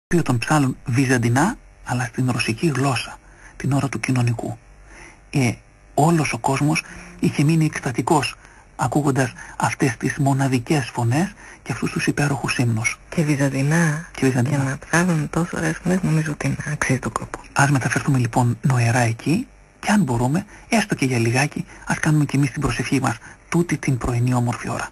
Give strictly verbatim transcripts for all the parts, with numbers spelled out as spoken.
οποίο τον ψάλλουν βυζαντινά, αλλά στην ρωσική γλώσσα, την ώρα του κοινωνικού. Ε, όλος ο κόσμος είχε μείνει εκστατικός ακούγοντας αυτές τις μοναδικές φωνές και αυτούς τους υπέροχους ύμνους. Και βυζαντινά, και βυζαντινά. Για να ψάλλουν τόσο ωραίες φωνές, νομίζω ότι αξίζει τον κόπο. Ας μεταφερθούμε λοιπόν νοερά εκεί και αν μπορούμε, έστω και για λιγάκι, ας κάνουμε και εμείς την προσευχή μας τούτη την πρωινή όμορφη ώρα.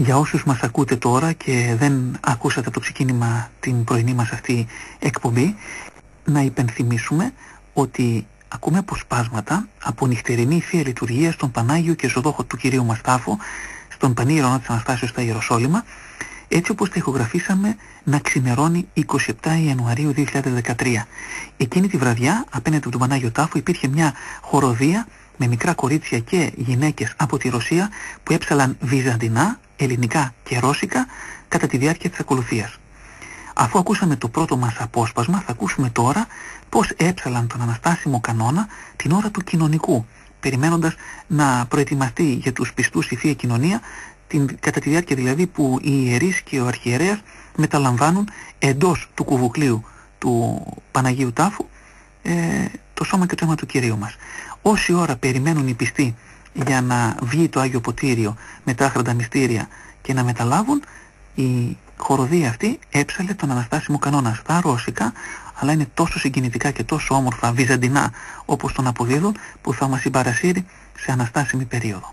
Για όσους μας ακούτε τώρα και δεν ακούσατε από το ξεκίνημα την πρωινή μας αυτή εκπομπή, να υπενθυμίσουμε ότι ακούμε αποσπάσματα από νυχτερινή Θεία Λειτουργία στον Πανάγιο και Ζωδόχο του Κυρίου μας τάφο, στον Πανίρονο της Αναστάσεως στα Ιεροσόλυμα, έτσι όπως τα ηχογραφήσαμε να ξημερώνει εικοστή εβδόμη Ιανουαρίου δύο χιλιάδες δεκατρία. Εκείνη τη βραδιά, απέναντι από τον Πανάγιο Τάφο, υπήρχε μια χοροδία με μικρά κορίτσια και γυναίκες από τη Ρωσία που έψαλαν βυζαντινά, ελληνικά και ρώσικα κατά τη διάρκεια της ακολουθίας. Αφού ακούσαμε το πρώτο μας απόσπασμα, θα ακούσουμε τώρα πώς έψαλαν τον Αναστάσιμο Κανόνα την ώρα του κοινωνικού, περιμένοντας να προετοιμαστεί για τους πιστούς η Θεία Κοινωνία, την, κατά τη διάρκεια δηλαδή που οι ιερείς και ο αρχιερέας μεταλαμβάνουν εντός του κουβουκλίου του Παναγίου Τάφου ε, το σώμα και το αίμα του Κυρίου μας. Όση ώρα περιμένουν οι πιστοί για να βγει το Άγιο Ποτήριο με τα άχραντα μυστήρια και να μεταλάβουν, η χοροδία αυτή έψαλε τον Αναστάσιμο Κανόνα στα ρώσικα, αλλά είναι τόσο συγκινητικά και τόσο όμορφα βυζαντινά όπως τον αποδίδουν, που θα μας συμπαρασύρει σε αναστάσιμη περίοδο.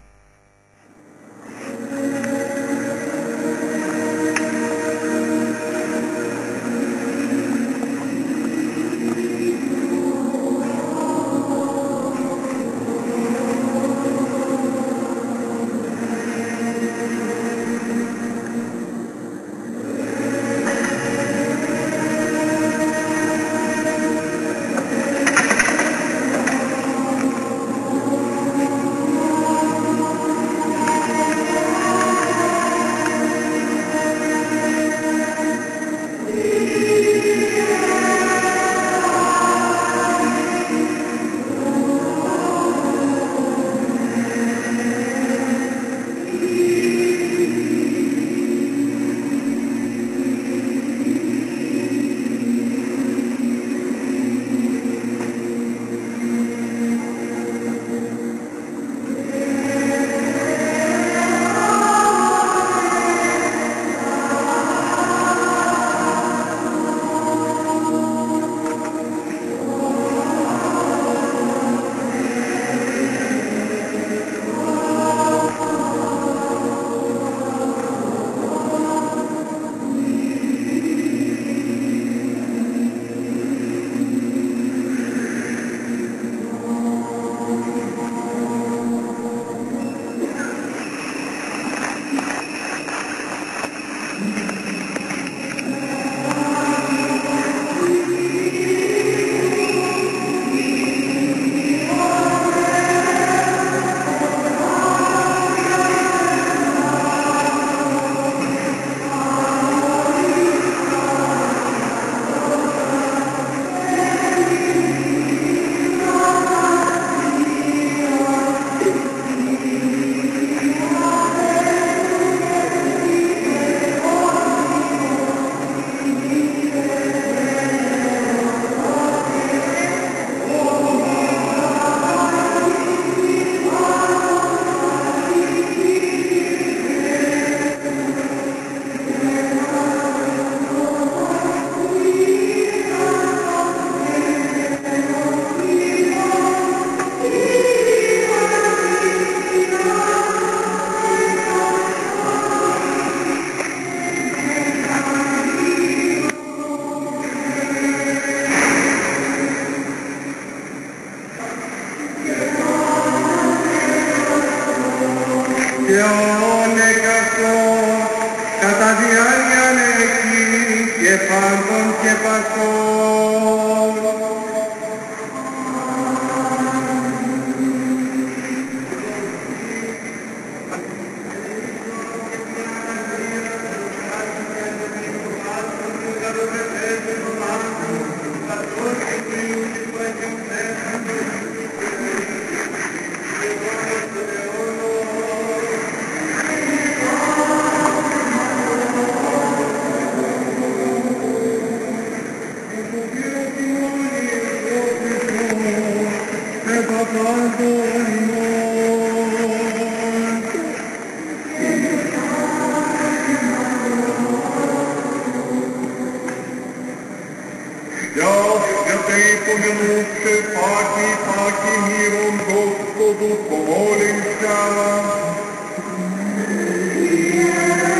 Paki, paki, mirom Gospodu, pomolim se.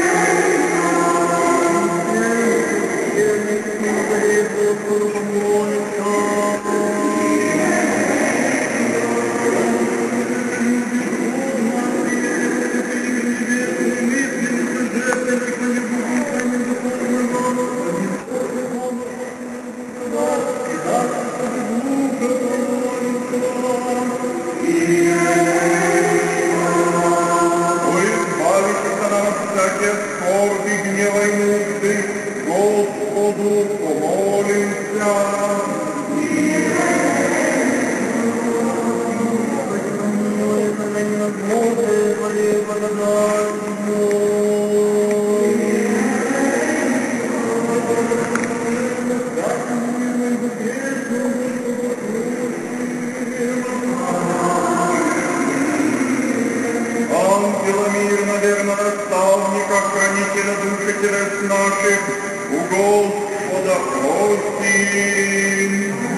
наших у Господа просим.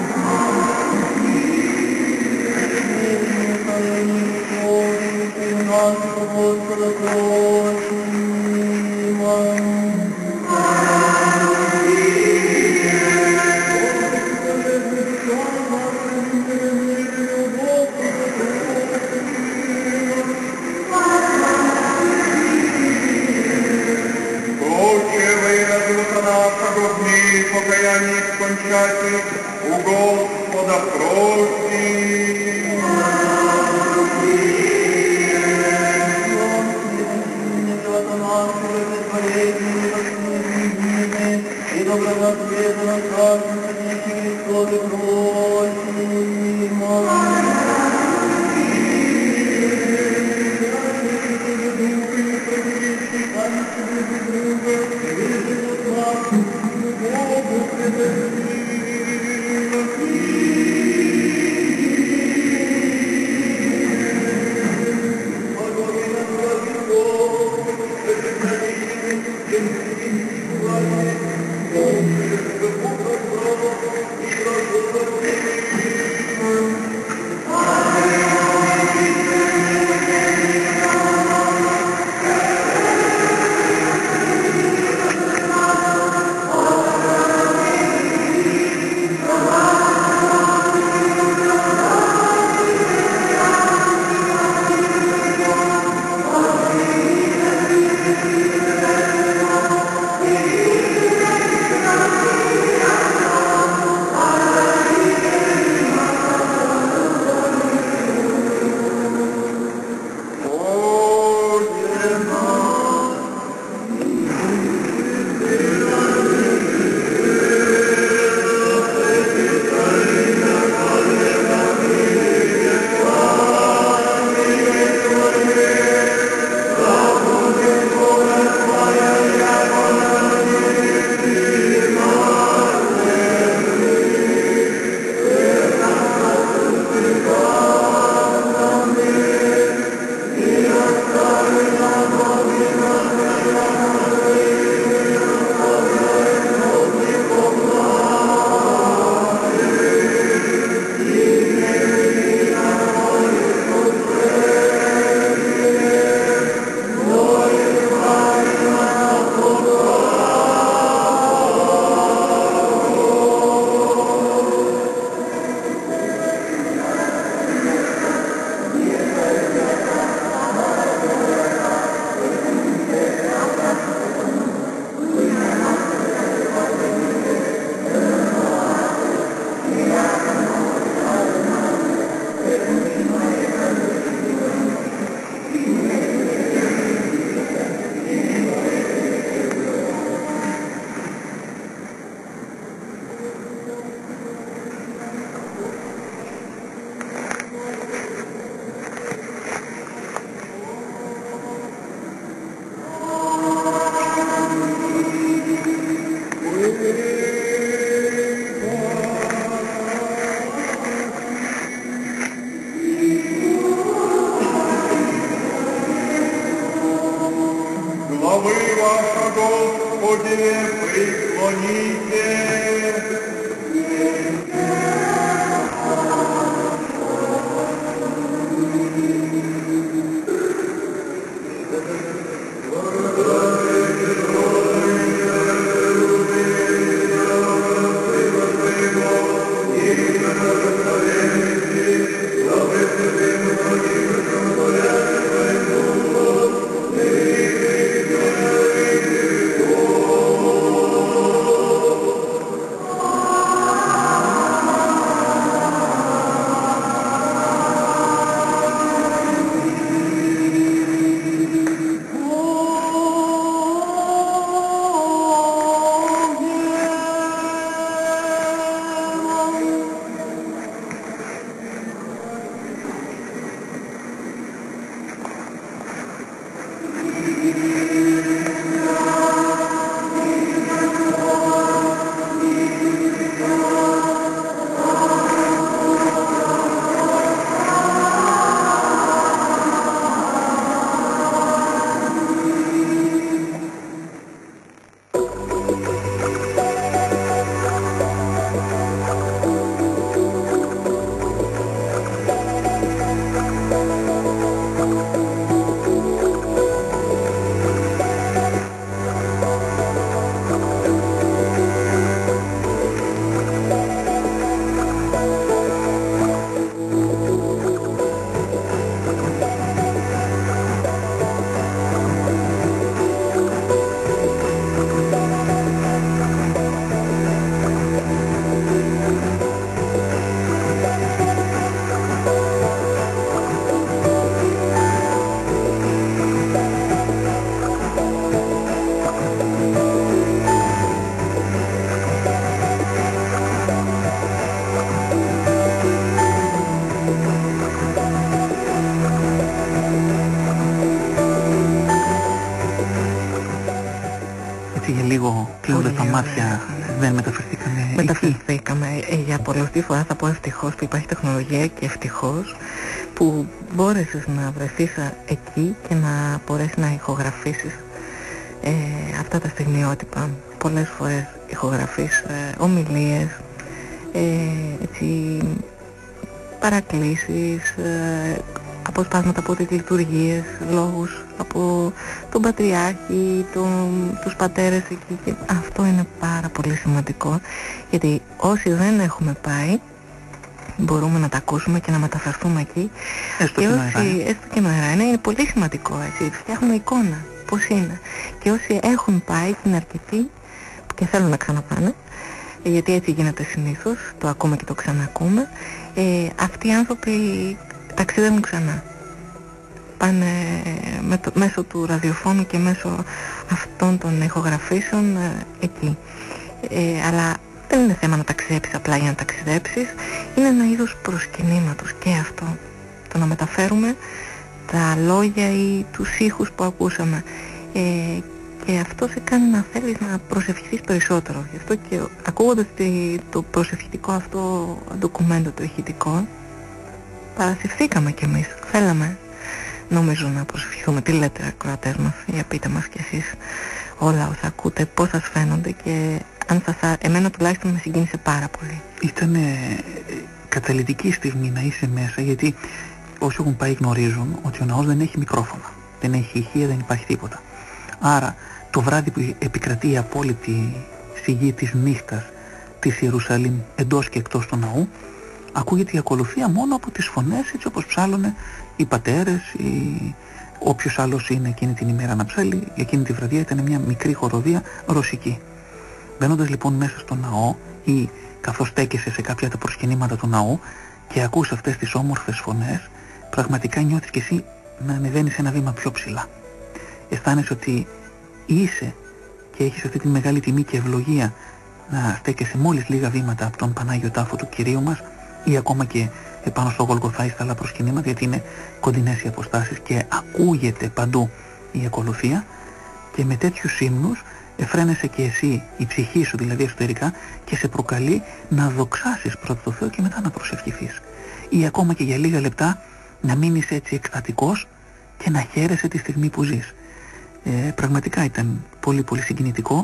Господа покаяние скончатель, у Господа просим. И добродетельно Царство Христове просим. Господи, преклоните. κομμάτια δεν μεταφερθήκαμε εκεί? Μεταφερθήκαμε. Ε, για πολλωστή φορά θα πω ευτυχώς που υπάρχει τεχνολογία και ευτυχώς που μπόρεσες να βρεθείς εκεί και να μπορέσεις να ηχογραφήσεις ε, αυτά τα στιγμιότυπα. Πολλές φορές ηχογραφείς ε, ομιλίες, ε, έτσι, παρακλήσεις, ε, αποσπάσματα από τις λειτουργίες, λόγους από τον Πατριάρχη, τον, τους πατέρες εκεί, και αυτό είναι πάρα πολύ σημαντικό, γιατί όσοι δεν έχουμε πάει μπορούμε να τα ακούσουμε και να μεταφερθούμε εκεί. Έστω και νοερά. Έστω και νοερά. Είναι, είναι πολύ σημαντικό, έτσι, φτιάχνουμε εικόνα πώς είναι, και όσοι έχουν πάει και είναι αρκετοί και θέλουν να ξαναπάνε, γιατί έτσι γίνεται συνήθως, το ακούμε και το ξανακούμε, ε, αυτοί οι άνθρωποι ταξιδεύουν ξανά. Πάνε με το, μέσω του ραδιοφώνου και μέσω αυτών των ηχογραφήσεων ε, εκεί. Ε, αλλά δεν είναι θέμα να ταξιδέψεις απλά για να ταξιδέψεις, είναι ένα είδος προσκυνήματος και αυτό. Το να μεταφέρουμε τα λόγια ή τους ήχους που ακούσαμε. Ε, και αυτό σε κάνει να θέλεις να προσευχηθείς περισσότερο. Γι' αυτό και ακούγοντας το προσευχητικό αυτό ντοκουμέντο, το ηχητικό, παρασυρθήκαμε κι εμείς. Θέλαμε, νομίζω, να προσευχηθούμε. Τι λέτε, ακροατές μας? Για πείτε μας κι εσείς όλα όσα ακούτε, πώς σας φαίνονται, και αν σας, εμένα τουλάχιστον με συγκίνησε πάρα πολύ. Ήταν ε, καταλυτική στιγμή να είσαι μέσα, γιατί όσοι έχουν πάει γνωρίζουν ότι ο ναός δεν έχει μικρόφωνα, δεν έχει ηχεία, δεν υπάρχει τίποτα. Άρα το βράδυ που επικρατεί η απόλυτη σιγή της νύχτας της Ιερουσαλήμ εντός και εκτός του ναού, ακούγεται η ακολουθία μόνο από τις φωνές, έτσι όπως ψάλλωνε οι πατέρες ή όποιος άλλος είναι εκείνη την ημέρα να ψάλει. Για εκείνη τη βραδιά ήταν μια μικρή χοροδία ρωσική. Μπαίνοντας λοιπόν μέσα στο ναό ή καθώς στέκεσαι σε κάποια τα προσκυνήματα του ναού και ακούς αυτές τις όμορφες φωνές, πραγματικά νιώθεις κι εσύ να ανεβαίνεις ένα βήμα πιο ψηλά. Αισθάνεσαι ότι είσαι και έχεις αυτή τη μεγάλη τιμή και ευλογία να στέκεσαι μόλις λίγα βήματα από τον Πανάγιο Τάφο του Κυρίου μας, ή ακόμα και επάνω στο Γολγοθά ή στα άλλα προσκυνήματα, γιατί είναι κοντινές οι αποστάσεις και ακούγεται παντού η ακολουθία, και με τέτοιους ύμνους εφραίνεσαι και εσύ, η ψυχή σου δηλαδή εσωτερικά, και σε προκαλεί να δοξάσεις πρώτα το Θεό και μετά να προσευχηθείς, ή ακόμα και για λίγα λεπτά να μείνεις έτσι εκστατικός και να χαίρεσαι τη στιγμή που ζεις. Ε, πραγματικά ήταν πολύ πολύ συγκινητικό,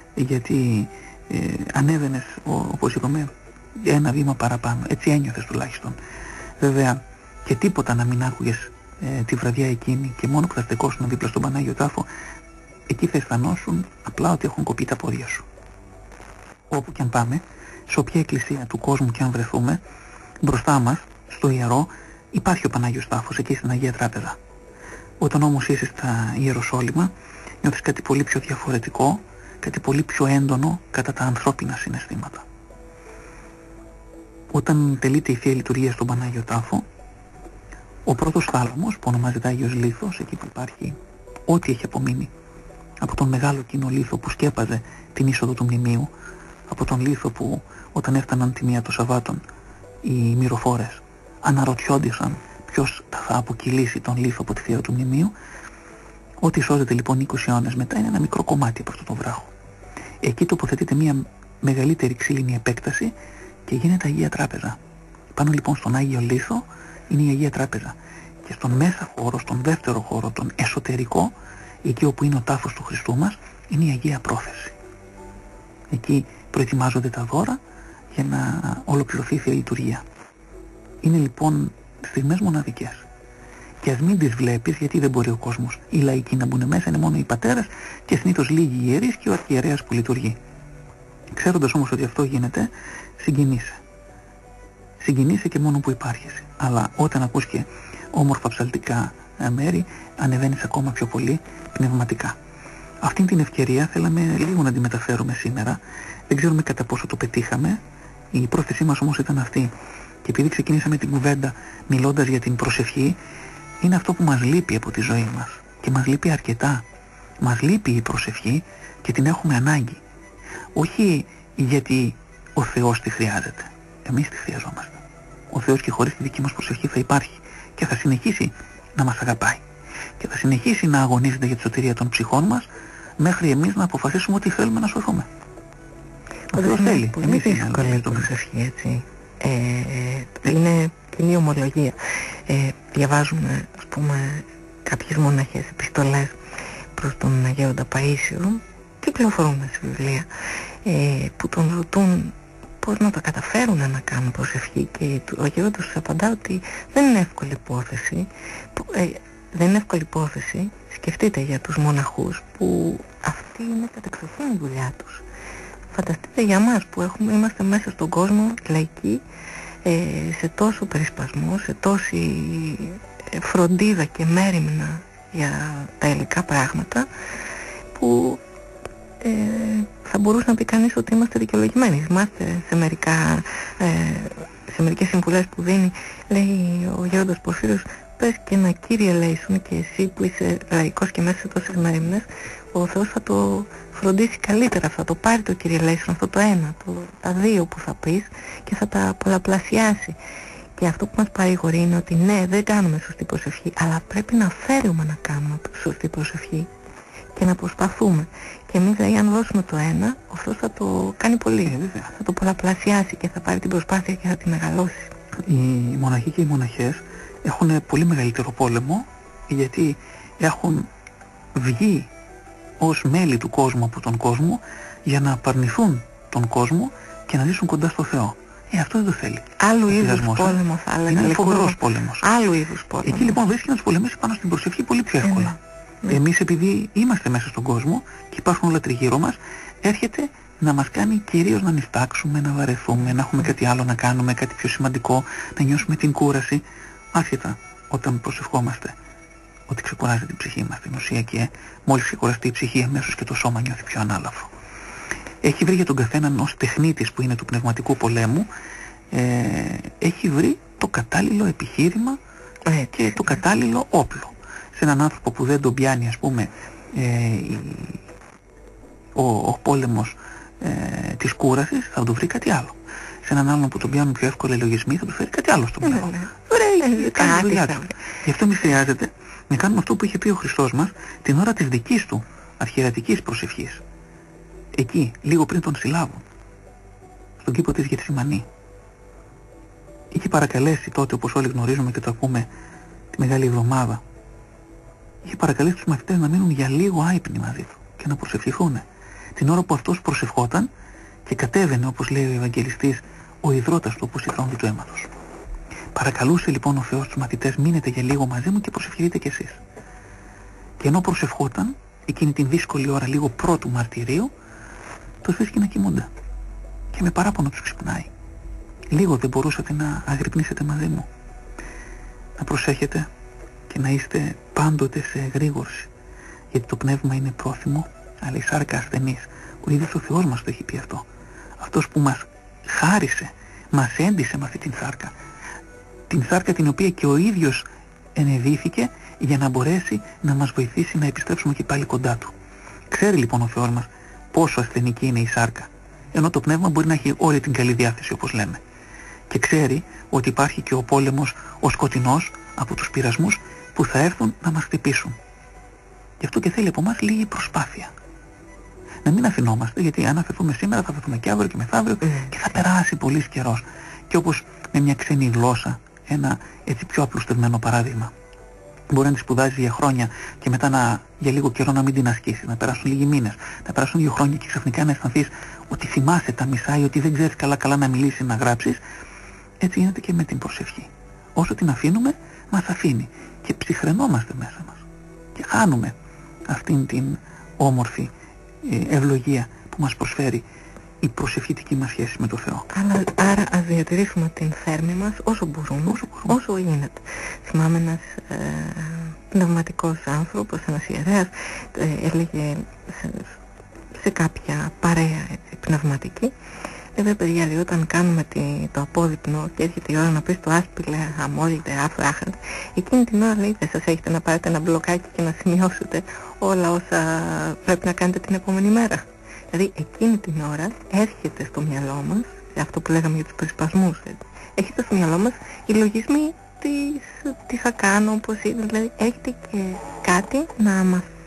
γιατί ε, ανέβαινες, ο, όπως είπαμε, ένα βήμα παραπάνω, έτσι ένιωθες τουλάχιστον. Βέβαια και τίποτα να μην άκουγες ε, τη βραδιά εκείνη, και μόνο που θα στεκόσουν δίπλα στον Πανάγιο Τάφο, εκεί θα αισθανόσουν απλά ότι έχουν κοπεί τα πόδια σου. Όπου και αν πάμε, σε όποια εκκλησία του κόσμου και αν βρεθούμε, μπροστά μας, στο ιερό, υπάρχει ο Πανάγιος Τάφος, εκεί στην Αγία Τράπεζα. Όταν όμως είσαι στα Ιεροσόλυμα, νιώθεις κάτι πολύ πιο διαφορετικό, κάτι πολύ πιο έντονο κατά τα ανθρώπινα συναισθήματα. Όταν τελείται η Θεία Λειτουργία στον Πανάγιο Τάφο, ο πρώτος θάλαμος, που ονομάζεται Άγιος Λίθος, εκεί που υπάρχει ό,τι έχει απομείνει από τον μεγάλο κοινό λίθο που σκέπαζε την είσοδο του μνημείου, από τον λίθο που όταν έφταναν τη μία των Σαββάτων οι μυροφόρες αναρωτιόντουσαν ποιος θα αποκυλήσει τον λίθο από τη θέα του μνημείου, ό,τι σώζεται λοιπόν είκοσι αιώνες μετά είναι ένα μικρό κομμάτι από αυτό το βράχο. Εκεί τοποθετείται μια μεγαλύτερη ξύλινη επέκταση και γίνεται Αγία Τράπεζα. Πάνω λοιπόν στον Άγιο Λίθο είναι η Αγία Τράπεζα, και στον μέσα χώρο, στον δεύτερο χώρο, τον εσωτερικό, εκεί όπου είναι ο τάφος του Χριστού μας, είναι η Αγία Πρόθεση. Εκεί προετοιμάζονται τα δώρα για να ολοκληρωθεί η Θεία Λειτουργία. Είναι λοιπόν στιγμές μοναδικές. Και ας μην τις βλέπεις, γιατί δεν μπορεί ο κόσμος, οι λαϊκοί να μπουν μέσα, είναι μόνο οι πατέρες και συνήθως λίγοι ιερείς και ο αρχιερέας που λειτουργεί. Ξέροντας όμως ότι αυτό γίνεται, συγκινείσαι. Συγκινείσαι και μόνο που υπάρχεις. Αλλά όταν ακούς και όμορφα ψαλτικά μέρη, ανεβαίνεις ακόμα πιο πολύ πνευματικά. Αυτήν την ευκαιρία θέλαμε λίγο να τη μεταφέρουμε σήμερα. Δεν ξέρουμε κατά πόσο το πετύχαμε. Η πρόθεσή μας όμως ήταν αυτή. Και επειδή ξεκινήσαμε την κουβέντα μιλώντας για την προσευχή, είναι αυτό που μας λείπει από τη ζωή μας. Και μας λείπει αρκετά. Μας λείπει η προσευχή και την έχουμε ανάγκη. Όχι γιατί ο Θεός τη χρειάζεται. Εμείς τη χρειαζόμαστε. Ο Θεός και χωρίς τη δική μας προσευχή θα υπάρχει και θα συνεχίσει να μας αγαπάει. Και θα συνεχίσει να αγωνίζεται για τη σωτηρία των ψυχών μας, μέχρι εμείς να αποφασίσουμε ότι θέλουμε να σωθούμε. Ο Θεός θέλει. Πολύ Εμείς δύσκολη η προσευχή, έτσι. Ε, ε, είναι κοινή ομολογία. Ε, διαβάζουμε, ας πούμε, κάποιες μοναχές επιστολές προς τον Αγέοντα Παΐσιο, κυκλοφορούν στη βιβλία, ε, που τον ρωτούν πώς να τα καταφέρουν να κάνουν προσευχή, και ο Αγέοντας τους απαντά ότι δεν είναι εύκολη υπόθεση. Που, ε, δεν είναι εύκολη υπόθεση. Σκεφτείτε για τους μοναχούς που αυτή είναι κατεξοχήν η δουλειά τους. Φανταστείτε για μας που έχουμε, είμαστε μέσα στον κόσμο λαϊκοί, ε, σε τόσο περισπασμό, σε τόση φροντίδα και μέριμνα για τα υλικά πράγματα, που ε, θα μπορούσε να πει κανείς ότι είμαστε δικαιολογημένοι. Θυμάστε σε, μερικά, ε, σε μερικές συμβουλές που δίνει, λέει ο Γέροντας Πορφύριος, πες και ένα Κύριε ελέησον, και εσύ που είσαι λαϊκός και μέσα σε τόσες μέριμνες, ο Θεός θα το φροντίσει καλύτερα, θα το πάρει το Κύριε ελέησον, αυτό το ένα, το, τα δύο που θα πεις, και θα τα πολλαπλασιάσει. Και αυτό που μας παρηγορεί είναι ότι ναι, δεν κάνουμε σωστή προσευχή, αλλά πρέπει να φέρουμε να κάνουμε σωστή προσευχή και να προσπαθούμε. Και εμείς δηλαδή, αν δώσουμε το ένα, ο Θεός θα το κάνει πολύ, ε, θα το πολλαπλασιάσει και θα πάρει την προσπάθεια και θα τη μεγαλώσει. Οι μοναχοί και οι μοναχές έχουν πολύ μεγαλύτερο πόλεμο, γιατί έχουν βγει ως μέλη του κόσμου από τον κόσμο για να απαρνηθούν τον κόσμο και να ζήσουν κοντά στο Θεό. Ε, αυτό δεν το θέλει. Άλλου είδους πόλεμο θα έλεγα. Είναι φοβερός πόλεμος. Άλλου είδους πόλεμο. Εκεί λοιπόν βρίσκει να τους πολεμήσει πάνω στην προσευχή πολύ πιο εύκολα. Ε, ναι. Εμείς επειδή είμαστε μέσα στον κόσμο και υπάρχουν όλα τριγύρω μας, έρχεται να μας κάνει κυρίως να νηστάξουμε, να βαρεθούμε, να έχουμε κάτι άλλο να κάνουμε, κάτι πιο σημαντικό, να νιώσουμε την κούραση. Άσχετα όταν προσευχόμαστε ότι ξεκουράζει την ψυχή μας στην ουσία, και μόλις ξεκουραστεί η ψυχή αμέσως και το σώμα νιώθει πιο ανάλαφρο. Έχει βρει για τον καθέναν ως τεχνίτης που είναι του πνευματικού πολέμου, ε, έχει βρει το κατάλληλο επιχείρημα ε, και το κατάλληλο όπλο. Σε έναν άνθρωπο που δεν τον πιάνει, ας πούμε, ε, ο, ο πόλεμος ε, της κούρασης, θα τον βρει κάτι άλλο. Σε έναν άλλον που τον πιάνουν πιο εύκολα οι λογισμοί, θα του φέρει κάτι άλλο στο μυαλό. Βρε, κάνει τη δουλειά του. Γι' αυτό εμείς χρειάζεται να κάνουμε αυτό που είχε πει ο Χριστός μας την ώρα της δικής του αρχιερατικής προσευχής. Εκεί, λίγο πριν τον συλλάβουν, στον κήπο της Γεθσιμανή. Είχε παρακαλέσει τότε, όπως όλοι γνωρίζουμε και το ακούμε, τη Μεγάλη Εβδομάδα, είχε παρακαλέσει τους μαθητές να μείνουν για λίγο άυπνοι μαζί του και να προσευχηθούν. Την ώρα που αυτός προσευχόταν και κατέβαινε, όπως λέει ο Ευαγγελιστής, ο ιδρώτας του, όπως η θρόνη του αίματος. Παρακαλούσε λοιπόν ο Θεός τους μαθητές, μείνετε για λίγο μαζί μου και προσευχηθείτε κι εσείς. Και ενώ προσευχόταν, εκείνη την δύσκολη ώρα, λίγο πρώτου μαρτυρίου, τους βρίσκει να κοιμούνται. Και με παράπονο τους ξυπνάει. Λίγο δεν μπορούσατε να αγρυπνήσετε μαζί μου? Να προσέχετε και να είστε πάντοτε σε εγρήγορση. Γιατί το πνεύμα είναι πρόθυμο, αλλά η σάρκα ασθενής. Ο ίδιος ο Θεός μας το έχει πει αυτό. Αυτός που μας χάρισε, μας έντισε με αυτή την σάρκα. Την σάρκα την οποία και ο ίδιος ενεδύθηκε για να μπορέσει να μας βοηθήσει να επιστρέψουμε και πάλι κοντά του. Ξέρει λοιπόν ο Θεός μας πόσο ασθενική είναι η σάρκα, ενώ το πνεύμα μπορεί να έχει όλη την καλή διάθεση, όπως λέμε. Και ξέρει ότι υπάρχει και ο πόλεμος, ο σκοτεινός, από τους πειρασμούς που θα έρθουν να μας χτυπήσουν. Γι' αυτό και θέλει από εμάς λίγη προσπάθεια. Να μην αφινόμαστε, γιατί αν αφαιθούμε σήμερα θα αφαιθούμε και αύριο και μεθαύριο και θα περάσει πολύς καιρός. Και όπως με μια ξένη γλώσσα, ένα έτσι πιο απλουστευμένο παράδειγμα. Μπορεί να τη σπουδάζει για χρόνια και μετά να, για λίγο καιρό να μην την ασκήσει, να περάσουν λίγοι μήνες, να περάσουν δύο χρόνια και ξαφνικά να αισθανθείς ότι θυμάσαι τα μισά ή ότι δεν ξέρεις καλά-καλά να μιλήσεις, να γράψεις. Έτσι γίνεται και με την προσευχή. Όσο την αφήνουμε, μας αφήνει και ψυχραινόμαστε μέσα μας. Και χάνουμε αυτήν την όμορφη ε, ευλογία που μας προσφέρει η προσευχητική μας σχέση με το Θεό. Άρα, άρα ας διατηρήσουμε την θέρμη μας όσο μπορούμε, όσο, μπορούμε. όσο γίνεται. Θυμάμαι ένας ε, πνευματικός άνθρωπος, ένας ιερέας, ε, έλεγε σε, σε κάποια παρέα έτσι, πνευματική, βέβαια παιδιά, λέει, όταν κάνουμε τη, το απόδειπνο και έρχεται η ώρα να πεις το άσπηλε, αμόλυτε, άφρα, άχαντε, εκείνη την ώρα λέει δεν σας έχετε να πάρετε ένα μπλοκάκι και να σημειώσετε όλα όσα πρέπει να κάνετε την επόμενη μέρα. Δηλαδή εκείνη την ώρα έρχεται στο μυαλό μας, αυτό που λέγαμε για τους περισπασμούς, έτσι, έρχεται στο μυαλό μας οι λογισμοί της, τι θα κάνω, πώς είναι, δηλαδή έρχεται και κάτι να μας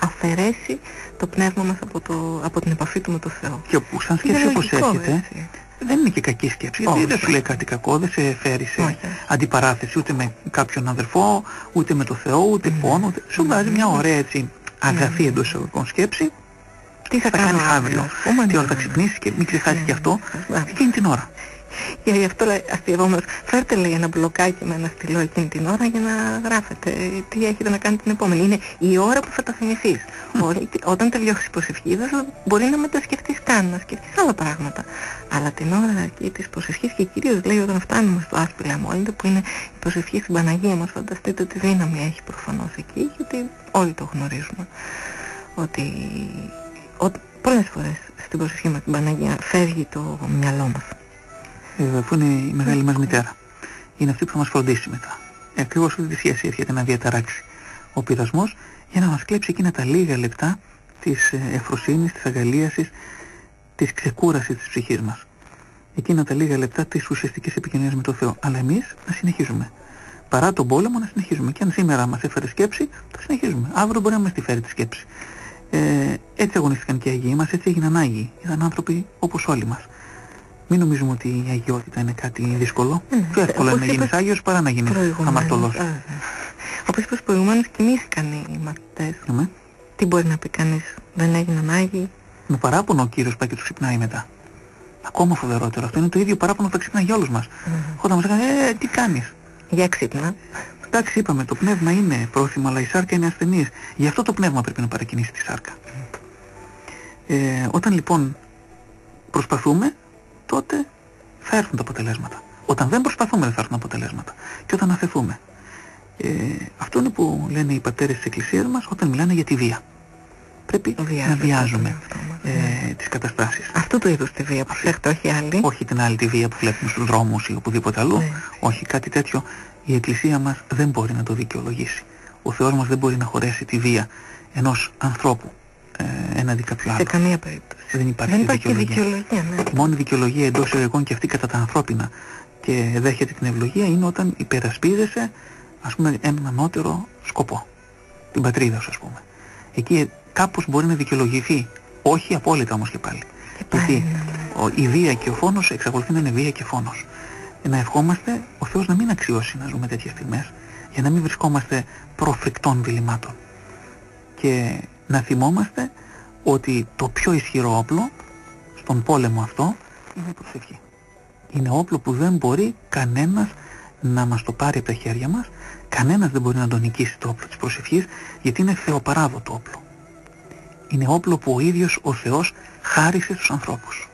αφαιρέσει το πνεύμα μας από, το, από την επαφή του με το Θεό. Και που σαν σκέψη όπως έρχεται, δεν είναι και κακή σκέψη. Γιατί δεν σου λέει κάτι κακό, δεν σε φέρει σε όχι. αντιπαράθεση ούτε με κάποιον αδερφό, ούτε με το Θεό, ούτε mm. πόνο. Ούτε... Σου βγάζει μια ωραία έτσι αγαθή mm. εντός εισαγωγικών σκέψη. Τι θα, θα κάνεις αύριο, τι ώρα θα ξυπνήσεις και μην ξεχάσεις mm. και αυτό εκείνη την ώρα. Και γι' αυτό αστειευόμενος, φέρτε λέει ένα μπλοκάκι με ένα στυλό εκείνη την ώρα για να γράφετε τι έχετε να κάνετε την επόμενη. Είναι η ώρα που θα τα θυμηθείς. Mm. Όταν τελειώσεις προσευχή δεν μπορεί να μετασκεφτείς καν, να σκεφτείς άλλα πράγματα. Αλλά την ώρα εκεί της προσευχής και κυρίως λέει όταν φτάνουμε στο άσπυλα αμόλυντα που είναι η προσευχή στην Παναγία μας, φανταστείτε τι δύναμη έχει προφανώς εκεί, γιατί όλοι το γνωρίζουμε. Ότι, ότι πολλές φορές στην προσευχή μας την Παναγία φεύγει το μυαλό μας. Ε, αφού είναι η μεγάλη μας μητέρα. Είναι αυτή που θα μας φροντίσει μετά. Ε, ακριβώς αυτή τη σχέση έρχεται να διαταράξει ο πειρασμός για να μας κλέψει εκείνα τα λίγα λεπτά της ευφροσύνης, της αγκαλίασης, της ξεκούρασης της ψυχής μας. Εκείνα τα λίγα λεπτά της ουσιαστικής επικοινωνίας με το Θεό. Αλλά εμείς να συνεχίζουμε. Παρά τον πόλεμο να συνεχίζουμε. Και αν σήμερα μας έφερε σκέψη, θα συνεχίζουμε. Αύριο μπορεί να μας τη φέρει τη σκέψη. Ε, έτσι αγωνίστηκαν και οι Αγίοι μας, έτσι έγιναν Άγιοι. Ήταν άνθρωποι όπως όλοι μας. Μην νομίζουμε ότι η αγιότητα είναι κάτι δύσκολο. Mm, Πιο εύκολο είναι να γίνεις Άγιος παρά να γίνεις αμαρτωλός. Όπως είπες προηγουμένως, κοιμήθηκαν οι μαθητές. Mm. Τι μπορεί να πει κανείς, δεν έγιναν Άγιοι. Με παράπονο ο Κύριος πάει και τους ξυπνάει μετά. Ακόμα φοβερότερο. Αυτό είναι το ίδιο παράπονο που θα ξυπνάει για όλους μας. Mm. Όταν μας έκανε, ε, τι κάνεις. Για ξύπνα. Εντάξει, είπαμε, το πνεύμα είναι πρόθυμα, αλλά η σάρκα είναι ασθενής. Γι' αυτό το πνεύμα πρέπει να παρακινήσει τη σάρκα. Mm. Ε, όταν λοιπόν προσπαθούμε, τότε θα έρθουν τα αποτελέσματα. Όταν δεν προσπαθούμε δεν θα έρθουν αποτελέσματα. Και όταν αφαιθούμε. Ε, αυτό είναι που λένε οι πατέρες της Εκκλησίας μας όταν μιλάνε για τη βία. Πρέπει Βιάζω, να βιάζουμε ε, ναι. τις καταστάσεις. Αυτό το είδος τη βία που φέρετε, όχι άλλη. Όχι την άλλη τη βία που βλέπουμε στους δρόμους ή οπουδήποτε αλλού. Ναι. Όχι κάτι τέτοιο. Η Εκκλησία μας δεν μπορεί να το δικαιολογήσει. Ο Θεός μας δεν μπορεί να χωρέσει τη βία ενός ανθρώπου ε, έναντι κάποιου άλλου. Σε καμία περίπτωση. Δεν υπάρχει, δεν υπάρχει δικαιολογία. δικαιολογία ναι. Μόνη δικαιολογία εντός εισαγωγικών και αυτή κατά τα ανθρώπινα και δέχεται την ευλογία είναι όταν υπερασπίζεσαι ας πούμε έναν ανώτερο σκοπό. Την πατρίδα σου ας πούμε. Εκεί κάπως μπορεί να δικαιολογηθεί. Όχι απόλυτα όμως και πάλι. Και πάλι Γιατί ναι. ο, η βία και ο φόνος εξακολουθεί να είναι βία και φόνος. Να ευχόμαστε ο Θεός να μην αξιώσει να ζούμε τέτοιες στιγμές για να μην βρισκόμαστε προφρικτών διλημάτων. Και να θυμόμαστε ότι το πιο ισχυρό όπλο στον πόλεμο αυτό είναι η προσευχή. Είναι όπλο που δεν μπορεί κανένας να μας το πάρει από τα χέρια μας, κανένας δεν μπορεί να το νικήσει το όπλο της προσευχής, γιατί είναι θεοπαράδοτο όπλο. Είναι όπλο που ο ίδιος ο Θεός χάρισε στους ανθρώπους.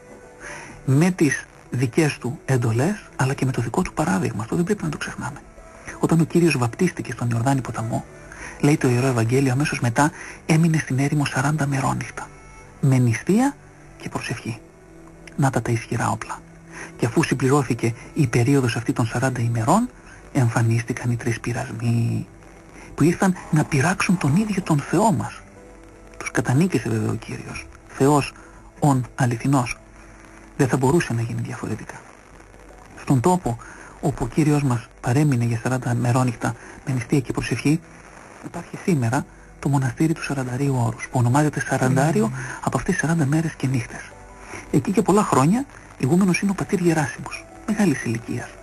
Με τις δικές του εντολές, αλλά και με το δικό του παράδειγμα. Αυτό δεν πρέπει να το ξεχνάμε. Όταν ο Κύριος βαπτίστηκε στον Ιορδάνη ποταμό, λέει το Ιερό Ευαγγέλιο, αμέσως μετά έμεινε στην έρημο σαράντα μερόνυχτα. Με νηστεία και προσευχή. Να τα τα ισχυρά όπλα. Και αφού συμπληρώθηκε η περίοδος αυτή των σαράντα ημερών, εμφανίστηκαν οι τρεις πειρασμοί που ήρθαν να πειράξουν τον ίδιο τον Θεό μας. Τους κατανίκησε βέβαια ο Κύριος. Θεός, ον αληθινός. Δεν θα μπορούσε να γίνει διαφορετικά. Στον τόπο όπου ο Κύριος μας παρέμεινε για σαράντα μερόνυχτα με νηστεία και προσευχή, υπάρχει σήμερα το μοναστήρι του Σαρανταρίου Όρους, που ονομάζεται Σαραντάριο mm. από αυτές τις σαράντα μέρες και νύχτες. Εκεί και πολλά χρόνια ηγούμενος είναι ο πατήρ Γεράσιμος, μεγάλης ηλικίας.